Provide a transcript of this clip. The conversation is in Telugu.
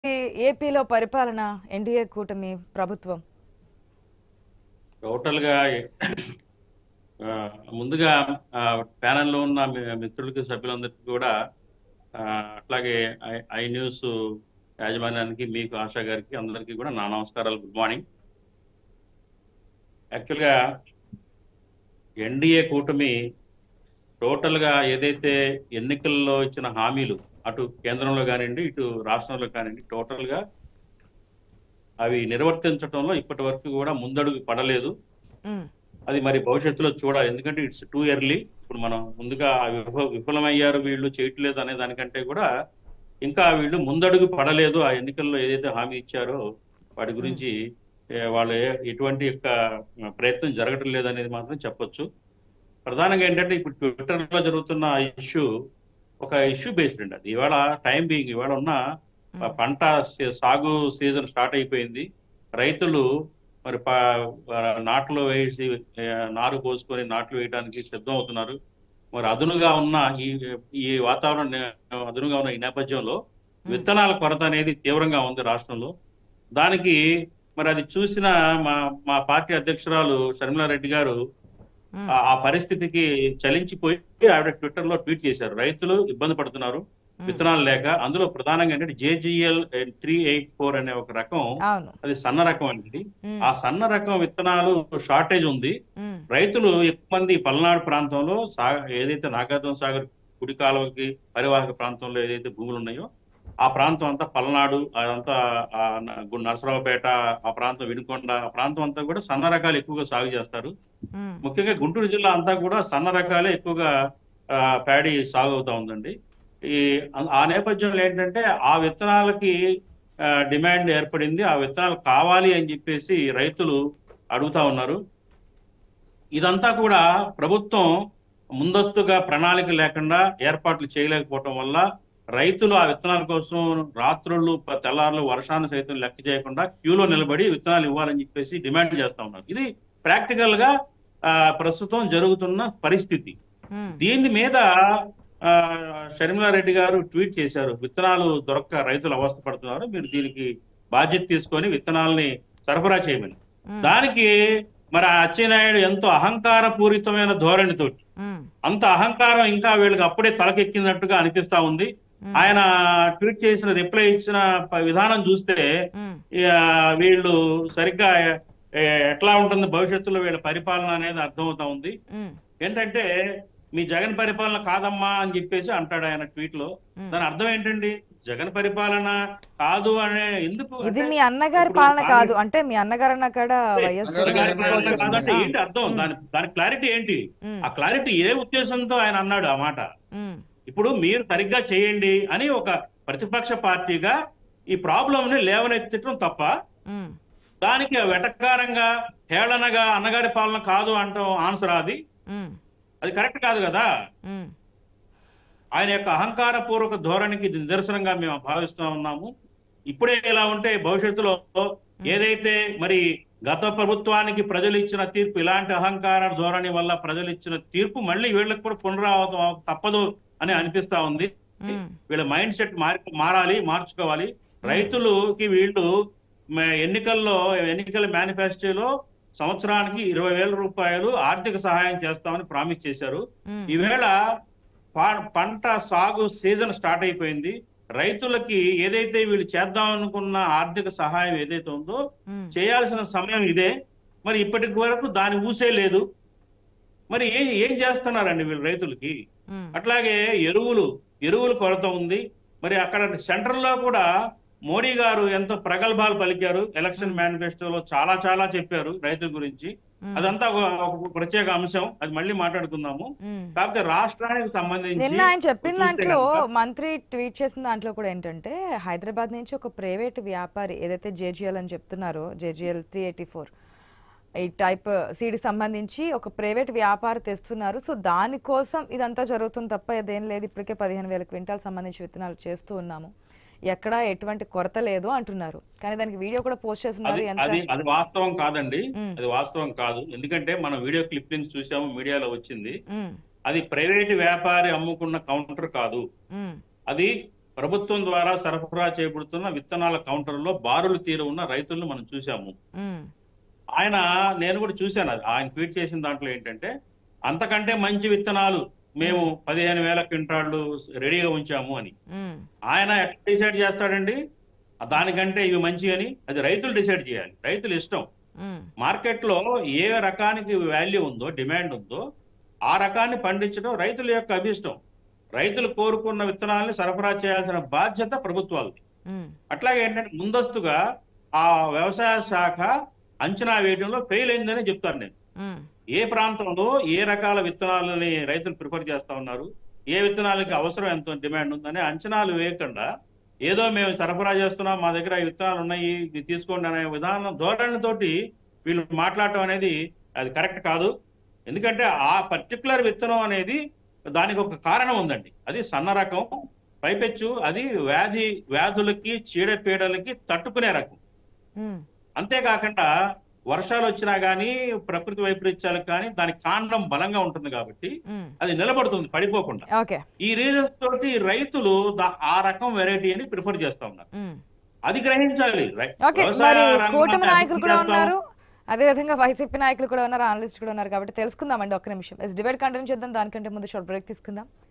ఏపీలో పరిపాలన ఎన్డీఏ కూటమి ప్రభుత్వం? టోటల్ గా ముందుగా ప్యానెల్లో ఉన్న మిత్రులకి సభ్యులందరికీ కూడా అట్లాగే ఐ న్యూస్ యాజమాన్యానికి మీకు ఆశా గారికి అందరికీ కూడా నా నమస్కారాలు. Good morning. యాక్చువల్గా ఎన్డీఏ కూటమి టోటల్ గా ఏదైతే ఎన్నికల్లో ఇచ్చిన హామీలు అటు కేంద్రంలో కానివ్వండి ఇటు రాష్ట్రంలో కానివ్వండి టోటల్ గా అవి నిర్వర్తించడంలో ఇప్పటి వరకు కూడా ముందడుగు పడలేదు. అది మరి భవిష్యత్తులో చూడాలి, ఎందుకంటే ఇట్స్ టూ ఎర్లీ. ఇప్పుడు మనం ముందుగా విఫలమయ్యారు వీళ్ళు చేయట్లేదు అనే దానికంటే కూడా ఇంకా వీళ్ళు ముందడుగు పడలేదు. ఆ ఎన్నికల్లో ఏదైతే హామీ ఇచ్చారో వాటి గురించి వాళ్ళు ఎటువంటి యొక్క ప్రయత్నం జరగటం లేదనేది మాత్రం చెప్పొచ్చు. ప్రధానంగా ఏంటంటే ఇప్పుడు ట్విట్టర్ లో జరుగుతున్న ఇష్యూ ఒక ఇష్యూ బేస్డ్ అండి. అది ఇవాళ టైం బీయింగ్ ఇవాళ ఉన్న పంట సాగు సీజన్ స్టార్ట్ అయిపోయింది. రైతులు మరి నాట్లు వేసి నారు పోసుకొని నాట్లు వేయడానికి సిద్ధం అవుతున్నారు. మరి అదునుగా ఉన్న ఈ వాతావరణం అదునుగా ఉన్న ఈ నేపథ్యంలో విత్తనాల కొరత అనేది తీవ్రంగా ఉంది రాష్ట్రంలో. దానికి మరి అది చూసిన మా పార్టీ అధ్యక్షురాలు షర్మిలారెడ్డి గారు ఆ పరిస్థితికి చలించిపోయి ఆవిడ ట్విట్టర్ లో ట్వీట్ చేశారు, రైతులు ఇబ్బంది పడుతున్నారు విత్తనాలు లేక. అందులో ప్రధానంగా ఏంటంటే JGL 384 అనే ఒక రకం, అది సన్న రకం అండి. ఆ సన్న రకం విత్తనాలు షార్టేజ్ ఉంది. రైతులు ఎక్కువ మంది పల్నాడు ప్రాంతంలో ఏదైతే నాగార్జున సాగర్ కుడి కాలువకి పరివాహక ప్రాంతంలో ఏదైతే భూములు ఉన్నాయో ఆ ప్రాంతం అంతా పల్నాడు, అదంతా నరసరావుపేట, ఆ ప్రాంతం వినుకొండ, ఆ ప్రాంతం అంతా కూడా సన్న రకాలు ఎక్కువగా సాగు చేస్తారు. ముఖ్యంగా గుంటూరు జిల్లా అంతా కూడా సన్న రకాలే ఎక్కువగా ప్యాడీ సాగు అవుతా ఉందండి. ఆ నేపథ్యంలో ఏంటంటే ఆ విత్తనాలకి డిమాండ్ ఏర్పడింది. ఆ విత్తనాలు కావాలి అని చెప్పేసి రైతులు అడుగుతా ఉన్నారు. ఇదంతా కూడా ప్రభుత్వం ముందస్తుగా ప్రణాళిక లేకుండా ఏర్పాట్లు చేయలేకపోవటం వల్ల రైతులు ఆ విత్తనాల కోసం రాత్రుళ్ళు తెల్లారులు వర్షాన్ని సైతం లెక్క చేయకుండా క్యూలో నిలబడి విత్తనాలు ఇవ్వాలని చెప్పేసి డిమాండ్ చేస్తా ఉన్నారు. ఇది ప్రాక్టికల్ గా ప్రస్తుతం జరుగుతున్న పరిస్థితి. దీని మీద షర్మిలారెడ్డి గారు ట్వీట్ చేశారు, విత్తనాలు దొరక్క రైతులు అవస్థ పడుతున్నారు, మీరు దీనికి బాధ్యత తీసుకొని విత్తనాలని సరఫరా చేయమని. దానికి మరి అచ్చెన్నాయుడు ఎంతో అహంకార పూరితమైన ధోరణితోటి, అంత అహంకారం ఇంకా వీళ్ళకి అప్పుడే తలకెక్కినట్టుగా అనిపిస్తా ఉంది. ఆయన ట్వీట్ చేసిన రిప్లై ఇచ్చిన విధానం చూస్తే వీళ్ళు సరిగ్గా ఎట్లా ఉంటుంది భవిష్యత్తులో వీళ్ళ పరిపాలన అనేది అర్థమవుతా ఉంది. ఏంటంటే మీ జగన్ పరిపాలన కాదమ్మా అని చెప్పేసి అంటాడు ఆయన ట్వీట్ లో. దాని అర్థం ఏంటండి? జగన్ పరిపాలన కాదు అనే ఎందుకు? ఇది మీ అన్నగారి పాలన కాదు అంటే మీ అన్నగారు కాదంటే ఏంటి అర్థం? దాని క్లారిటీ ఏంటి? ఆ క్లారిటీ ఏ ఉద్దేశంతో ఆయన అన్నాడు ఆ మాట? ఇప్పుడు మీరు సరిగ్గా చేయండి అని ఒక ప్రతిపక్ష పార్టీగా ఈ ప్రాబ్లం ని లేవనెత్తడం తప్ప దానికి వెటకారంగా హేళనగా అన్నగారి పాలన కాదు అంటాం ఆన్సర్ అది కరెక్ట్ కాదు కదా. ఆయన యొక్క అహంకార పూర్వక ధోరణికి నిదర్శనంగా మేము భావిస్తూ ఉన్నాము. ఇప్పుడే ఇలా ఉంటే భవిష్యత్తులో ఏదైతే మరి గత ప్రభుత్వానికి ప్రజలు ఇచ్చిన తీర్పు, ఇలాంటి అహంకార ధోరణి వల్ల ప్రజలు ఇచ్చిన తీర్పు మళ్ళీ వీళ్ళకి కూడా పునరావృతం తప్పదు అని అనిపిస్తా ఉంది. వీళ్ళ మైండ్ సెట్ మార్చుకోవాలి. రైతులకి వీళ్ళు ఎన్నికల మేనిఫెస్టోలో సంవత్సరానికి 20,000 రూపాయలు ఆర్థిక సహాయం చేస్తామని ప్రామిస్ చేశారు. ఈవేళ పంట సాగు సీజన్ స్టార్ట్ అయిపోయింది. రైతులకి ఏదైతే వీళ్ళు చేద్దాం అనుకున్న ఆర్థిక సహాయం ఏదైతే ఉందో చేయాల్సిన సమయం ఇదే. మరి ఇప్పటి వరకు దాని ఊసే లేదు. మరి ఏం చేస్తున్నారండి వీళ్ళు రైతులకి? అట్లాగే ఎరువులు కొరత ఉంది. మరి అక్కడ సెంట్రల్ లో కూడా మోడీ గారు ఎంతో ప్రగల్భాలు పలికారు. ఎలక్షన్ మేనిఫెస్టోలో చాలా చాలా చెప్పారు రైతుల గురించి. అదంతా ఒక ప్రత్యేక అంశం, అది మళ్ళీ మాట్లాడుకుందాము. కాకపోతే రాష్ట్రానికి సంబంధించి నిన్న ఆయన చెప్పిన దాంట్లో, మంత్రి ట్వీట్ చేసిన దాంట్లో కూడా ఏంటంటే హైదరాబాద్ నుంచి ఒక ప్రైవేట్ వ్యాపారి ఏదైతే JGL అని చెప్తున్నారో, JGL 384 ఈ టైప్ సీడ్ సంబంధించి ఒక ప్రైవేట్ వ్యాపారి తెస్తున్నారు. సో దానికోసం ఇదంతా జరుగుతుంది తప్ప ఇదేం లేదు. ఇప్పటికే 15,000 క్వింటాల్ సంబంధించి విత్తనాలు చేస్తూ ఉన్నాము, ఎక్కడా ఎటువంటి కొరత లేదు అంటున్నారు. కానీ దానికి వీడియో కూడా పోస్ట్ చేస్తున్నారు. అది వాస్తవం కాదండి, అది వాస్తవం కాదు. ఎందుకంటే మనం వీడియో క్లిప్పింగ్స్ చూసాము, మీడియాలో వచ్చింది. అది ప్రైవేట్ వ్యాపారి అమ్ముకున్న కౌంటర్ కాదు. అది ప్రభుత్వం ద్వారా సరఫరా చేయబడుతున్న విత్తనాల కౌంటర్లో బారులు తీరు ఉన్న రైతులను మనం చూసాము. ఉమ్, ఆయన నేను కూడా చూశాను అది. ఆయన ట్వీట్ చేసిన దాంట్లో ఏంటంటే అంతకంటే మంచి విత్తనాలు మేము 15,000 క్వింటాళ్ళు రెడీగా ఉంచాము అని. ఉమ్, ఆయన ఎట్లా డిసైడ్ చేస్తాడండి? దానికంటే ఇవి మంచి అని? అది రైతులు డిసైడ్ చేయాలి, రైతులు ఇష్టం. ఉమ్, మార్కెట్ లో ఏ రకానికి వాల్యూ ఉందో, డిమాండ్ ఉందో ఆ రకాన్ని పండించడం రైతుల యొక్క అభిష్టం. రైతులు కోరుకున్న విత్తనాలను సరఫరా చేయాల్సిన బాధ్యత ప్రభుత్వాలది. ఉమ్, అట్లాగే ఏంటంటే ముందస్తుగా ఆ వ్యవసాయ శాఖ అంచనా వేయడంలో ఫెయిల్ అయిందని చెప్తాను నేను. ఉమ్, ఏ ప్రాంతంలో ఏ రకాల విత్తనాలని రైతులు ప్రిఫర్ చేస్తా ఉన్నారు, ఏ విత్తనాలకి అవసరం ఎంత డిమాండ్ ఉందని అంచనాలు వేయకుండా ఏదో మేము సరఫరా చేస్తున్నాం, మా దగ్గర ఈ విత్తనాలు ఉన్నాయి, ఇది తీసుకోండి అనే విధానం ధోరణితోటి వీళ్ళు మాట్లాడటం అనేది అది కరెక్ట్ కాదు. ఎందుకంటే ఆ పర్టికులర్ విత్తనం అనేది దానికి ఒక కారణం ఉందండి. అది సన్న రకం, పైపెచ్చు అది వ్యాధులకి చీడపీడలకి తట్టుకునే రకం. ఉమ్, అంతేకాకుండా వర్షాలు వచ్చినా కానీ ప్రకృతి వైపరీత్యాలకు కానీ దాని కాండం బలంగా ఉంటుంది కాబట్టి ఉమ్. అది నిలబడుతుంది పడిపోకుండా. ఓకే. ఈ రీజన్స్ తోటి రైతులు ఆ రకం వెరైటీని ప్రిఫర్ చేస్తా ఉన్నారు. ఉమ్. అది గ్రహించాలి. ఓకే, వ్యవసాయ మరి రంగాన్ని కూటమి నాయకులు అభివృద్ధి కూడా చేస్తాం. ఉన్నారు, అదే విధంగా వైసీపీ నాయకులు కూడా ఉన్నారు, అనలిస్ట్ కూడా ఉన్నారు, కాబట్టి తెలుసుకుందామండి ఒక్క నిమిషం. డిబేట్ కంటిన్యూ చేద్దాం, దానికంటే ముందు షార్ట్ బ్రేక్ తీసుకుందాం.